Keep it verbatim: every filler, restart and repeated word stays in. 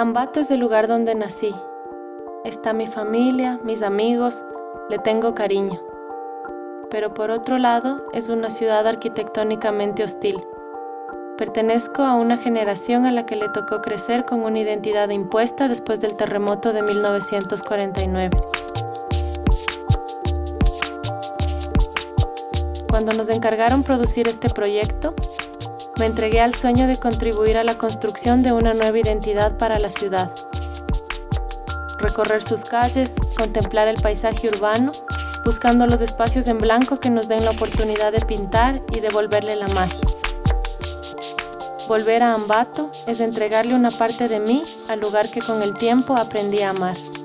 Ambato es el lugar donde nací. Está mi familia, mis amigos, le tengo cariño. Pero por otro lado, es una ciudad arquitectónicamente hostil. Pertenezco a una generación a la que le tocó crecer con una identidad impuesta después del terremoto de mil novecientos cuarenta y nueve. Cuando nos encargaron producir este proyecto, me entregué al sueño de contribuir a la construcción de una nueva identidad para la ciudad. Recorrer sus calles, contemplar el paisaje urbano, buscando los espacios en blanco que nos den la oportunidad de pintar y devolverle la magia. Volver a Ambato es entregarle una parte de mí al lugar que con el tiempo aprendí a amar.